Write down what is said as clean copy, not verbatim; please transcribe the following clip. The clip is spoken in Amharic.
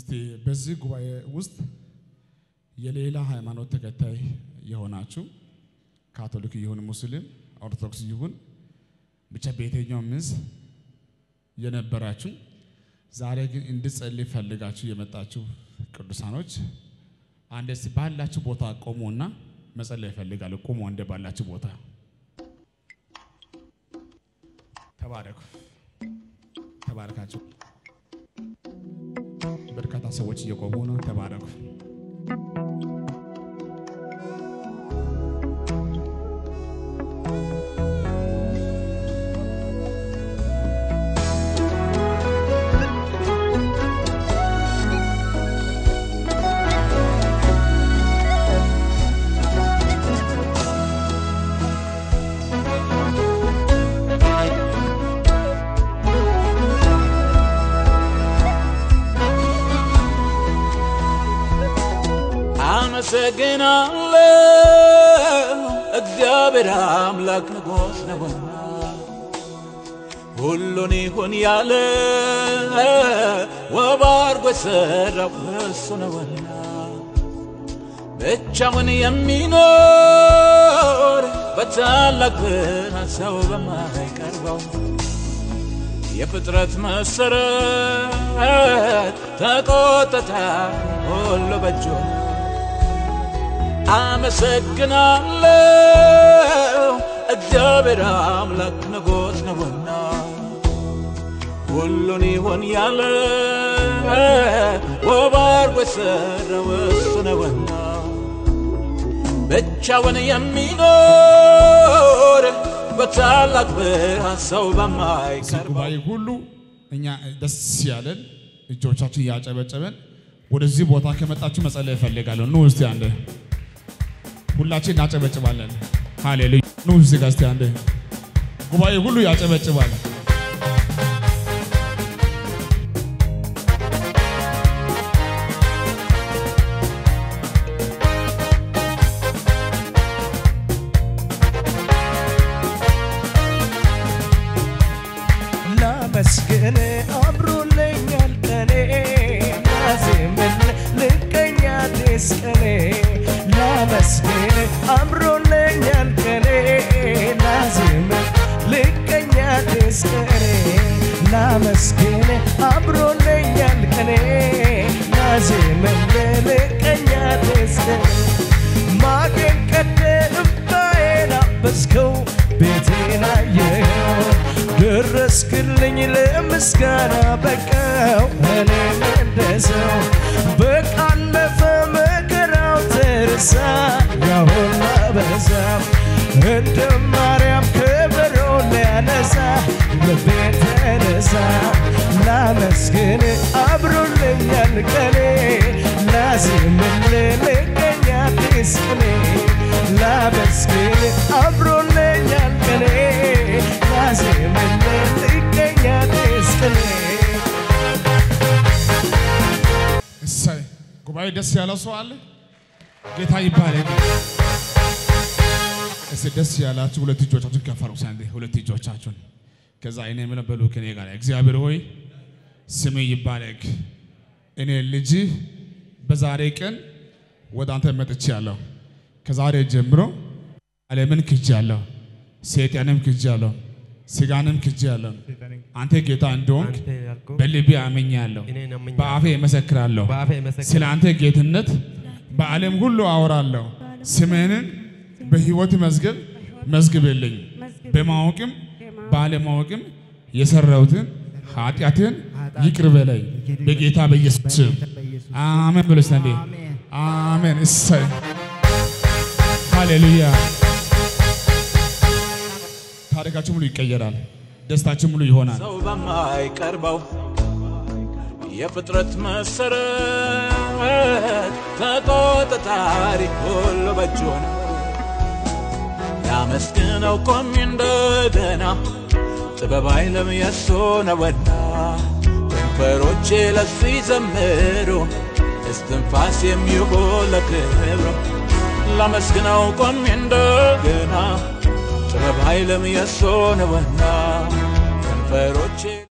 እስቲ በዚህ ጉባኤ ውስጥ የሌላ ሃይማኖት ተከታይ የሆናችሁ ካቶሊክ ይሁን ሙስሊም ኦርቶዶክስ ይሁን ብቻ በየትኛው ምንስ የነበራችሁ ዛሬ ግን እንድጸልይ ፈልጋችሁ የመጣችሁ ቅዱሳኖች አንደስ ባላችሁ ቦታ ቆሙና መጸለይ ፈልጋለሁ። ቆሙ እንደ ባላችሁ ቦታ ተባረካችሁ። በርካታ ሰዎች እየቆሙ ነው። ተባረኩ። አመሰግናለሁ እግዚአብሔር አምላክ ንጉሥ ነውና ሁሉን ይሁን ያለ ውብ አድርጎ የሠራው እሱ ነውና ብቻውን የሚኖር በታላቅ ብርሃን ሰው በማይቀርበው የፍጥረት መሠረት ተቆጥታ ሁሉ በእጁ አመሰግናለሁ እግዚአብሔር አምላክ ንጉሥ ነውና ሁሉን ይሁን ያለ ውብ አድርጎ የሠራው እሱ ነውና ብቻውን የሚኖር በታላቅ ብርሃን ሰው በማይቀርበው ጉባኤ ሁሉ እኛ ደስ ያለን እጆቻችን ያጨበጨበን ወደዚህ ቦታ ከመጣችሁ መጸለይ ፈልጋለሁ። ኑ እስቲ አንዴ ሁላችን እናጨበጭባለን። ሃሌሉያ። ኑ እስቲ ጋስቲ አንዴ ጉባኤ ሁሉ ያጨበጭባል። ላመስግን አብሮልኛል ቀኔ ላዜምን ልቀኛ ደስቀኔ ላመስግን አብሮልኛል ቀኔ ላዜምን ልቀኛ ደስቀኔ ላመስግን አብሮልኛል ቀኔ ላዜምን ልቀኛ ደስቀኔ ማጌን ቀደም ባዬን አበስከው ቤቴን አየኸው ደረስክልኝ ለምስጋና በቃው እኔም እንደሰው በቃለፈ መከራው ተረሳ ያሁን አበዛው እንደ ማርያም ከበሮ ሊያነሳ ልቤ ተነሳ ላመስግን አብሮልኛል ቀኔ ላዜምልህ ልቀኛ አዲስ ቅኔ ላመስግን አብሮልኛል ቀኔ ላዜምልህ ልቀኛ አዲስ ቅኔ እሰይ ጉባኤ ደስ ያለው ሰው አለ? ጌታ ይባረክ። እስቲ ደስ ያላችሁ ሁለት እጆቻችሁን ከፍ አድርጉ። አንዴ ሁለት እጆቻችሁን ከዛ እኔ ምን በሉ ከኔ ጋር እግዚአብሔር ሆይ ስምህ ይባረክ። እኔ ልጅ በዛሬ ቀን ወደ አንተ መጥቻለሁ። ከዛሬ ጀምሮ ዓለምን ክጄአለሁ፣ ሰይጣንም ክጄአለሁ፣ ስጋንም ክጄአለሁ። አንተ ጌታ እንደሆንክ በልቤ አምኛለሁ፣ በአፌ እመሰክራለሁ። ስለ አንተ ጌትነት በዓለም ሁሉ አወራለሁ። ስምህን በሕይወት መዝገብ መዝግብልኝ። በማወቅም ባለማወቅም የሰራሁትን ኃጢአትን ይቅር በለኝ በጌታ በኢየሱስ ስም አሜን። ብሎ ሰንዴ አሜን። እሰይ ሃሌሉያ። ታሪካችሁ ሙሉ ይቀየራል። ደስታችሁ ሙሉ ይሆናል። ሰው በማይቀርበው የፍጥረት መሠረት ተቆጣጣሪ ሁሉ በእጁ ነው። ላመስግነው ቆሜ እንደገና ጥበብ ኃይልም የእሱ ነውና ከንፈሮቼ ለእሱ ይዘምሩ እስትንፋስ የሚሆን ለክብሩ ላመስግነው ቆሜ እንደገና ጥበብ ኃይልም የእሱ ነውና ከንፈሮቼ